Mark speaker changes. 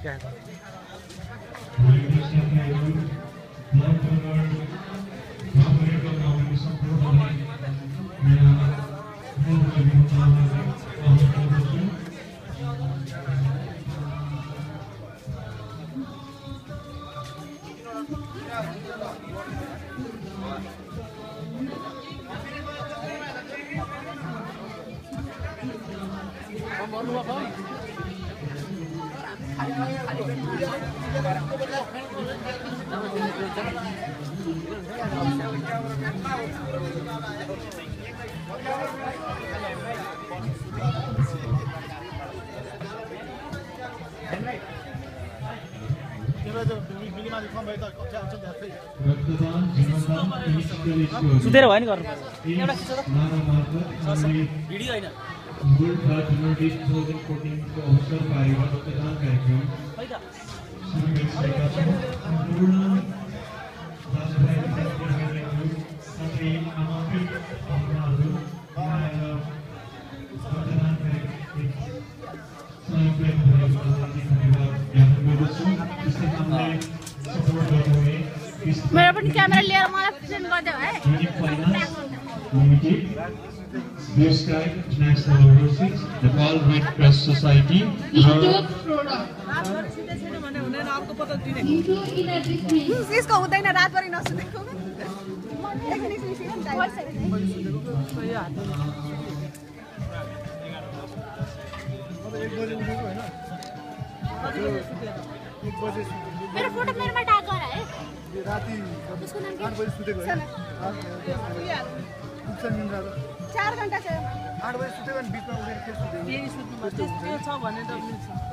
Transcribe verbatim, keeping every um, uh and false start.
Speaker 1: सुतेर भयो नि गर्नु एउटा खिच्छ त भिडियो हैन
Speaker 2: World Health Journalist twenty fourteen को अवसर पाएगा रक्तदान कार्यक्रम
Speaker 1: है त
Speaker 2: पूर्ण दासभाइ दाजुभाइहरू सबै आमन्त्रित पाहुनाहरू आएर रक्तदान कार्यक्रम सहयोग भएको हार्दिक धन्यवाद ज्ञापन गर्दछु। त्यसै हामीले सपोर्ट गर्नुहुने
Speaker 3: मेरो पनि क्यामेरा लिएर मलाई प्रेजेन्ट गर्दै है
Speaker 2: limited Blue Sky International Overseas, the Nepal Red Cross Society,
Speaker 3: इसको हुँदैन रातभरि नसुतेको मेरो फोटो मेरोमा ट्याग गर है राति उसको नाम के आठ बजे सुतेको हैन चार घण्टा छ आठ बजे सुतेको अनि बिचमा उठेर फेरि सुतेको यही सुत्नु पर्छ त्यो छ भने त मिल्छ